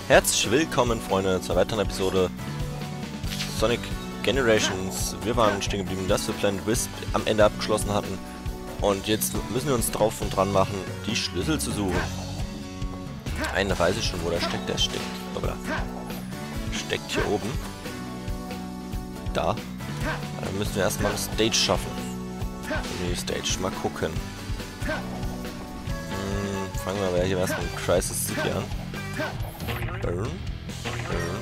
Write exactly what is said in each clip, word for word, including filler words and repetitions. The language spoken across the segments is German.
Herzlich willkommen, Freunde, zur weiteren Episode Sonic Generations. Wir waren stehen geblieben, dass wir Planet Wisp am Ende abgeschlossen hatten. Und jetzt müssen wir uns drauf und dran machen, die Schlüssel zu suchen. Einen weiß ich schon, wo der steckt. Der steckt. Hoppla. Steckt hier oben. Da. Dann müssen wir erstmal eine Stage schaffen. Die Stage. Mal gucken. Hm, fangen wir aber hier erstmal mit Crisis City an. Burn. Burn.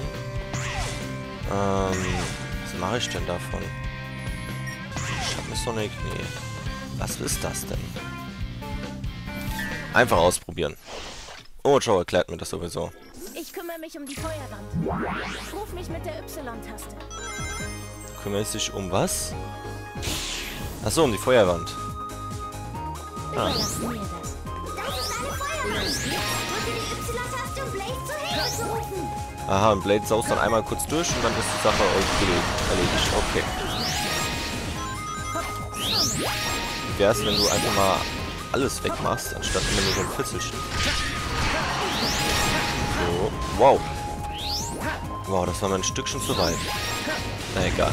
Ähm, was mache ich denn davon? Schatten Sonic? Nee. Was ist das denn? Einfach ausprobieren. Oh, Joe erklärt mir das sowieso. Ich kümmere mich um die Feuerwand. Ruf mich mit der Y-Taste. Kümmert sich um was? Achso, um die Feuerwand. Ah. Überlassen mir das. Das ist eine Feuerwand. Drücke die Y-Taste, um Blaze zur Hilfe zu rufen. Aha, und Blade saust dann einmal kurz durch und dann ist die Sache erledigt. Okay. Wie wär's, wenn du einfach mal alles wegmachst, anstatt immer nur so ein Fitzelchen? So. Wow. Wow, das war mir ein Stückchen zu weit. Na egal.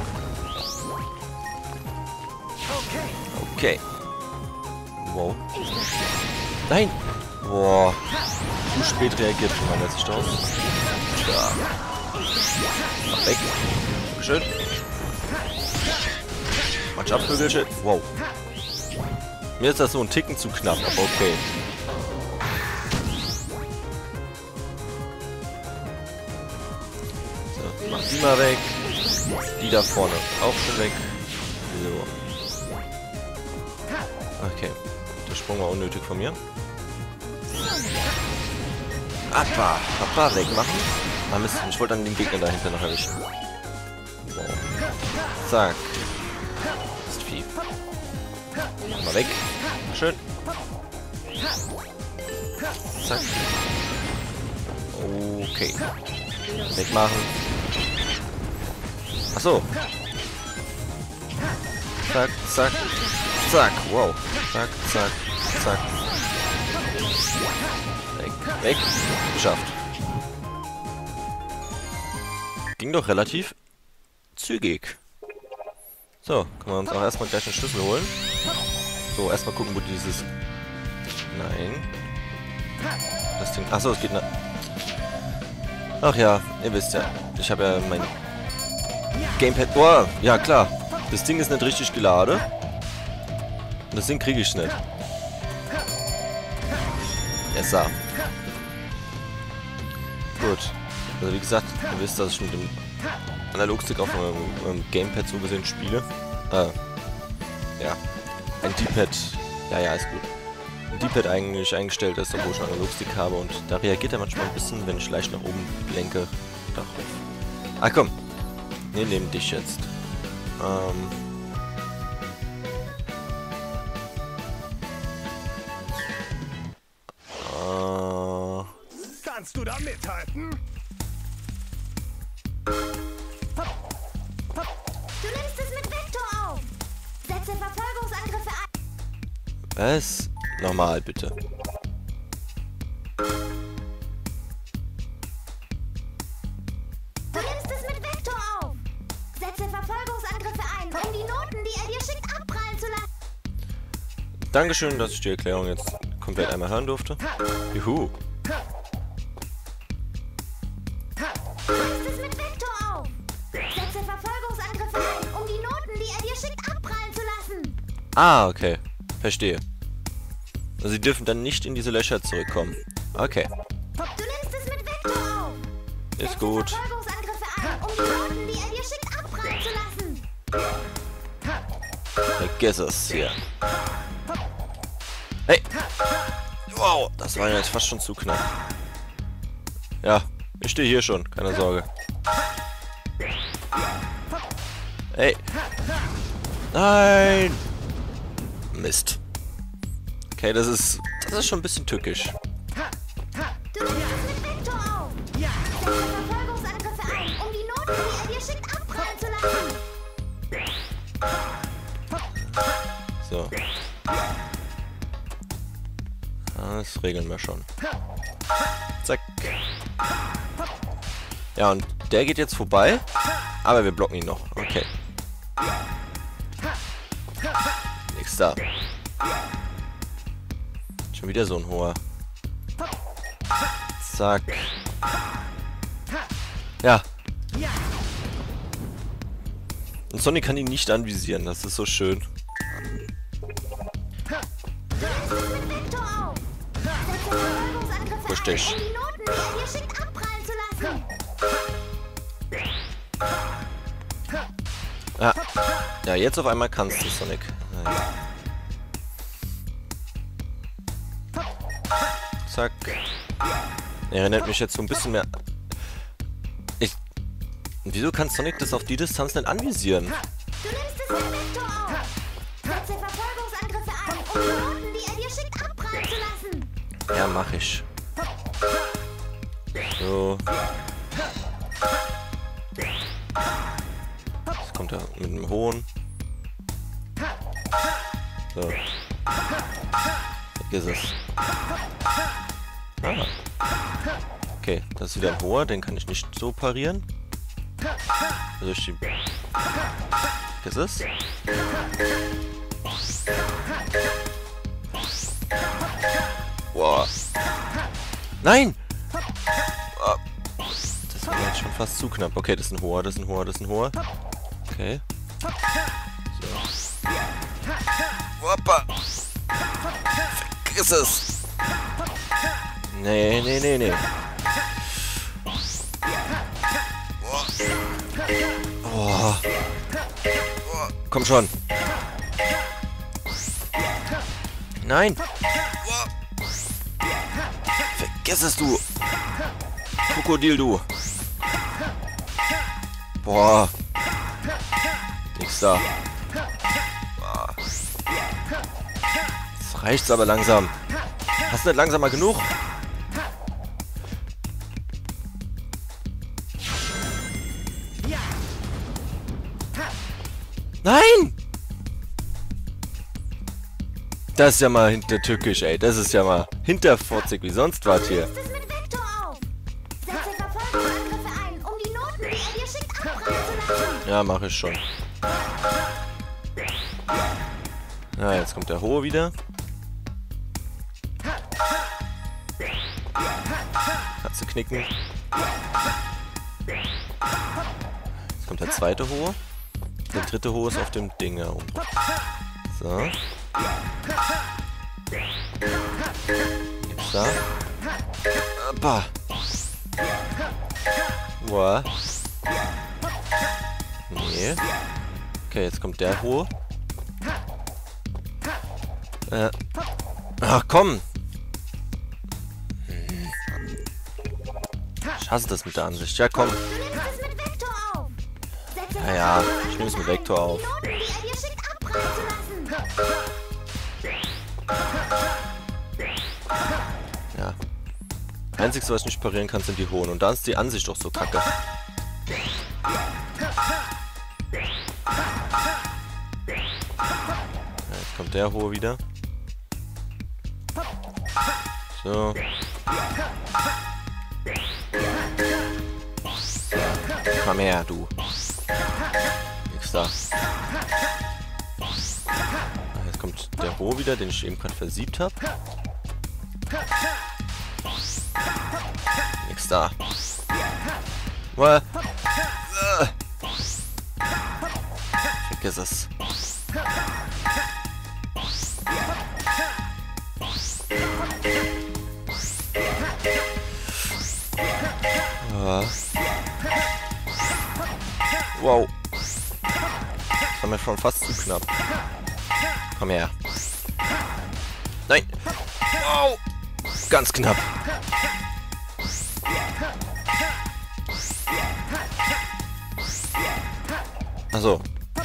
Okay. Wow. Nein! Boah. Zu spät reagiert von meiner Sicht aus. Ja. Mach weg. Schön. Matsch ab, Vögelchen. Wow. Mir ist das so ein Ticken zu knapp, aber okay. So, mach die mal weg. Die da vorne auch schon weg. So. Okay. Der Sprung war unnötig von mir. Appa, Appa, wegmachen. Ah Mist, ich wollte dann den Gegner dahinter noch erwischen. Wow. Zack. Ist viel. Mal weg. Schön. Zack. Okay. Wegmachen. Achso. Zack, zack, zack. Wow. Zack, zack, zack. Weg, weg. Geschafft. Ging doch relativ zügig. So, können wir uns auch erstmal gleich einen Schlüssel holen. So, erstmal gucken, wo dieses... Nein. Das Ding... Achso, es geht nach... Ach ja, ihr wisst ja. Ich habe ja mein... Gamepad... Oh, ja klar. Das Ding ist nicht richtig geladen. Und das Ding kriege ich nicht. Yes, sah. Gut. Also wie gesagt, ihr wisst, dass ich mit dem Analogstick auf meinem, meinem Gamepad so gesehen spiele. Äh, ja. Ein D-Pad. Ja, ja, ist gut. Ein D-Pad eigentlich eingestellt ist, obwohl ich einen Analogstick habe. Und da reagiert er manchmal ein bisschen, wenn ich leicht nach oben lenke. Darauf. Ah, komm. Wir nehmen dich jetzt. Ähm... Kannst du da mithalten? Du nimmst es mit Vektor auf. Setze Verfolgungsangriffe ein. Was? Nochmal, bitte. Du nimmst es mit Vektor auf. Setze Verfolgungsangriffe ein, um die Noten, die er dir schickt, abprallen zu lassen. Dankeschön, dass ich die Erklärung jetzt komplett einmal hören durfte. Juhu. Du nimmst es mit Vektor auf. Setze Verfolgungsangriffe ein, um die Noten, die er dir schickt, abprallen zu lassen. Ah, okay. Verstehe. Also sie dürfen dann nicht in diese Löcher zurückkommen. Okay. Du nimmst es mit Vektor auf. Ist gut. Setze Verfolgungsangriffe ein, um die Noten, die er dir schickt, abprallen zu lassen. Vergiss es hier. Hey! Wow, das war jetzt fast schon zu knapp. Ja, ich stehe hier schon, keine Sorge. Hey! Nein! Mist. Okay, das ist... Das ist schon ein bisschen tückisch. Du nimmst es mit Vektor auf. Setze Verfolgungsangriffe ein, um die Noten, die er dir schickt, abprallen zu lassen. So. Das regeln wir schon. Zack. Ja, und der geht jetzt vorbei. Aber wir blocken ihn noch. Okay. Nix da. Schon wieder so ein hoher. Zack. Ja. Und Sonic kann ihn nicht anvisieren. Das ist so schön. Richtig. Um die Noten, die er dir schickt, abprallen zu lassen. Ja. Ja, jetzt auf einmal kannst du, Sonic. Naja. Zack. Er erinnert mich jetzt so ein bisschen mehr... Ich... Wieso kann Sonic das auf die Distanz nicht anvisieren? Du nimmst es mit Vektor auf. Setze Verfolgungsangriffe ein, um die Noten, die er dir schickt, abprallen zu lassen. Ja, mach ich. So. Jetzt kommt er mit einem hohen. So. Vergiss es. Ah. Okay, das ist wieder ein hoher, den kann ich nicht so parieren. Also ich die... Vergiss es. Wow. Nein! Oh. Das war jetzt schon fast zu knapp. Okay, das ist ein hoher, das ist ein hoher, das ist ein hoher. Okay. So. Hoppa! Vergiss es! Nee, nee, nee, nee. Oh. Oh. Komm schon. Nein! Oh. Vergiss es, du! Krokodil, du! Boah! Nix da. Boah. Jetzt reicht's aber langsam. Hast du nicht langsamer genug? Nein! Das ist ja mal hintertückisch, ey. Das ist ja mal hinterfotzig wie sonst was hier. Du nimmst es mit Vektor auf. Setze Verfolgungsangriffe ein, um die Noten, die er dir schickt, abprallen zu lassen. Ja, mache ich schon. Ja, jetzt kommt der hohe wieder. Kannst du knicken. Jetzt kommt der zweite hohe. Der dritte hohe ist auf dem Ding herum. So. Gibt's da? Opa. Boah. Nee. Okay, jetzt kommt der hohe. Äh. Ach komm! Hm. Ich hasse das mit der Ansicht. Ja, komm. Du nimmst es mit Vektor auf. Setze Ja, ja, ich nehme es mit Vektor auf. um die Noten, die er dir schickt, abprallen zu lassen. Ja. Einzige, was ich nicht parieren kann, sind die hohen. Und da ist die Ansicht doch so kacke. Ja, jetzt kommt der hohe wieder. So. Komm her, du. Nix da. Jetzt kommt der hohe wieder, den ich eben gerade versiebt habe. Nix da. Well. Vergiss es. Ah. Wow. Das war mir schon fast zu knapp. Komm her. Nein. Wow. Ganz knapp. Also.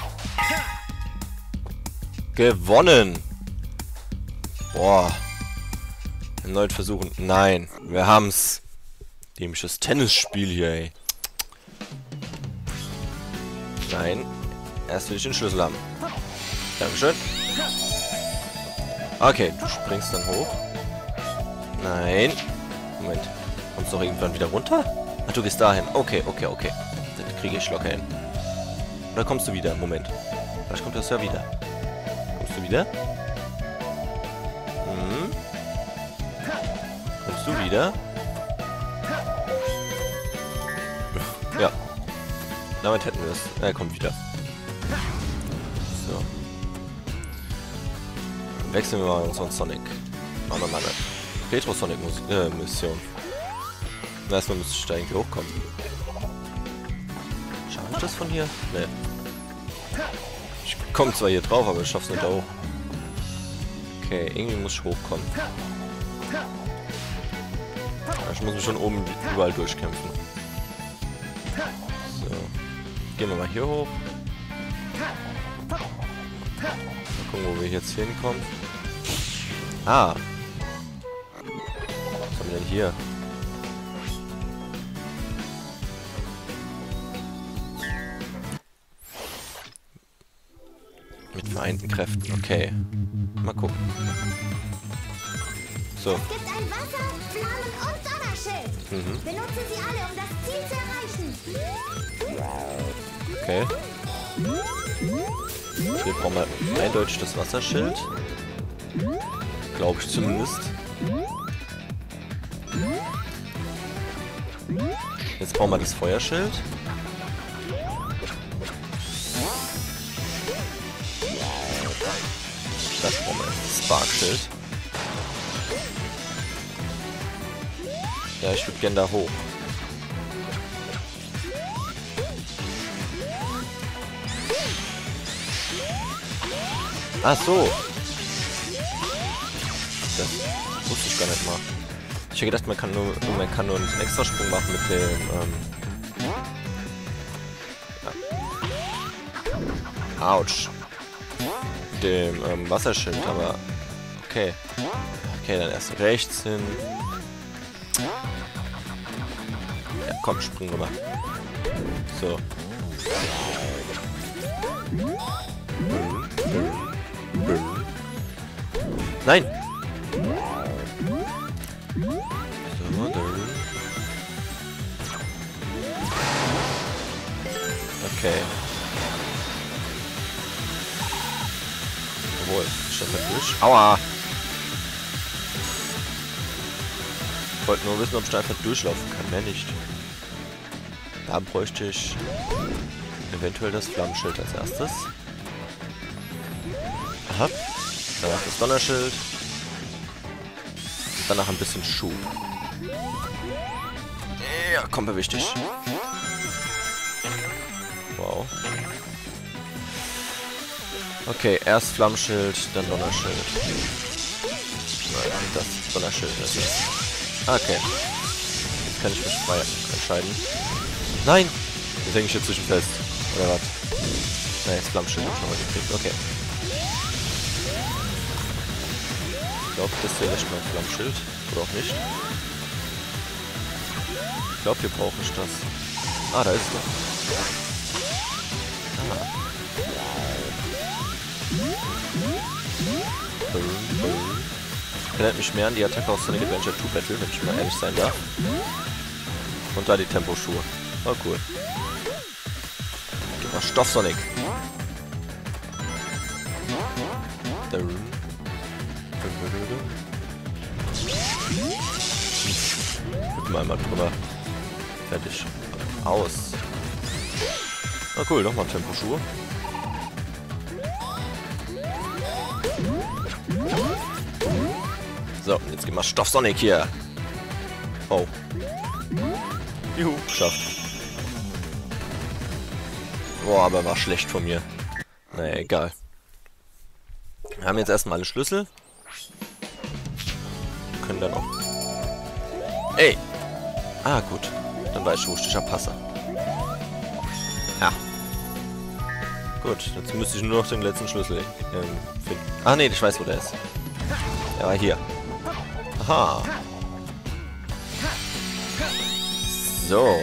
Gewonnen. Boah. Erneut versuchen. Nein. Wir haben's. Dämliches Tennisspiel hier, ey. Nein. Erst will ich den Schlüssel haben. Dankeschön. Okay, du springst dann hoch. Nein. Moment. Kommst du doch irgendwann wieder runter? Ach, du gehst dahin. Okay, okay, okay. Das kriege ich locker hin. Oder kommst du wieder? Moment. Vielleicht kommt das ja wieder. Kommst du wieder? Hm. Kommst du wieder? Ja. Damit hätten wir es. Er kommt wieder. So. Dann wechseln wir mal unseren Sonic. Machen wir mal eine Retro-Sonic-Mission. Erstmal müsste ich da irgendwie hochkommen. Schaffe ich das von hier? Nee. Ich komme zwar hier drauf, aber ich schaff's nicht da hoch. Okay, irgendwie muss ich hochkommen. Ich muss mich schon oben überall durchkämpfen. So. Gehen wir mal hier hoch. Mal gucken, wo wir jetzt hinkommen. Ah. Was haben wir denn hier? Mit vereinten Kräften. Okay. Mal gucken. So. Es gibt ein Wasser-, Flammen- und Donnerschild. Mhm. Benutze sie alle, um das Ziel zu erreichen. Okay. Hier brauchen wir eindeutig das Wasserschild. Glaube ich zumindest. Jetzt brauchen wir das Feuerschild. Das brauchen wir jetzt. Das Sparkschild. Ja, ich würde gerne da hoch. Ach so. Das wusste ich gar nicht mal. Ich hätte gedacht, man kann nur, man kann nur einen Extrasprung machen mit dem, ähm... ja. Autsch. Dem, ähm, Wasserschild, aber... Okay. Okay, dann erst rechts hin. Ja, komm, spring rüber. So. Nein! So, dann. Okay. Jawohl, ich das halt durch. Aua! Ich wollte nur wissen, ob ich da einfach durchlaufen kann, mehr nicht. Da bräuchte ich eventuell das Flammenschild als erstes. Aha. Danach das Donnerschild. Und danach ein bisschen Schub. Ja, komm, wichtig. Wow. Okay, erst Flammenschild, dann Donnerschild. Nein, das Donnerschild ist es. Okay. Jetzt kann ich mich frei entscheiden. Nein! Jetzt hänge ich hier zwischen fest. Oder was? Nein, das Flammenschild habe ich nochmal gekriegt. Okay. Ich glaube, das hier ist mein Flammenschild. Oder auch nicht. Ich glaube, hier brauche ich das. Ah, da ist es doch. Ah. Erinnert mich mehr an die Attacke aus Sonic Adventure zwei Battle, wenn ich mal ehrlich sein darf. Und da die Temposchuhe. Oh, cool. Gib mal Stoff, Sonic. Guck mal einmal drüber. Fertig. Aus. Na cool, nochmal Temposchuhe. So, jetzt gehen wir Stoff Sonic hier. Oh. Juhu, geschafft. Boah, aber war schlecht von mir. Naja, egal. Wir haben jetzt erstmal alle Schlüssel. Wir können dann auch... Ey! Ah, gut. Dann weiß ich, wo ich dich abpasse. Ja. Gut, jetzt müsste ich nur noch den letzten Schlüssel ähm, finden. Ah, nee, ich weiß, wo der ist. Der war hier. Aha. So.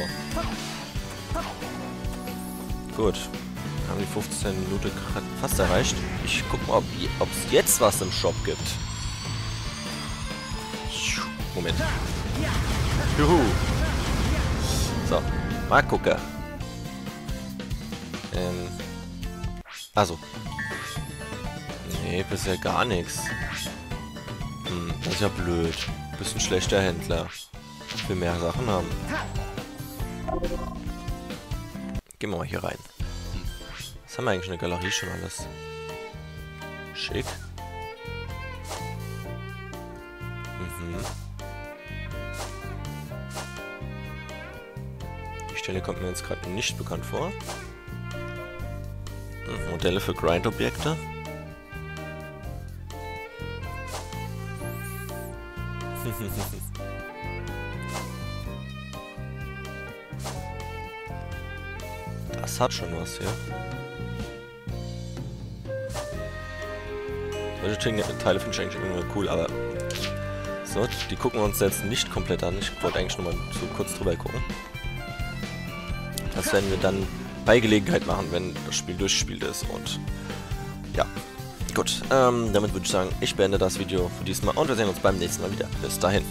Gut. Haben die fünfzehn Minuten fast erreicht. Ich guck mal, ob es jetzt was im Shop gibt. Moment. Juhu. So, mal gucken. Ähm. Also. Nee, bisher gar nichts. Hm, das ist ja blöd. Bisschen schlechter Händler. Ich will mehr Sachen haben. Gehen wir mal hier rein. Was haben wir eigentlich in der Galerie schon alles? Schick. Mhm. Die Stelle kommt mir jetzt gerade nicht bekannt vor. Hm, Modelle für Grind-Objekte. Das hat schon was hier. Solche Teile finde ich eigentlich immer cool, aber so, die gucken wir uns jetzt nicht komplett an. Ich wollte eigentlich nur mal so kurz drüber gucken. Das werden wir dann bei Gelegenheit machen, wenn das Spiel durchgespielt ist. Und ja, gut. Ähm, damit würde ich sagen, ich beende das Video für diesmal und wir sehen uns beim nächsten Mal wieder. Bis dahin.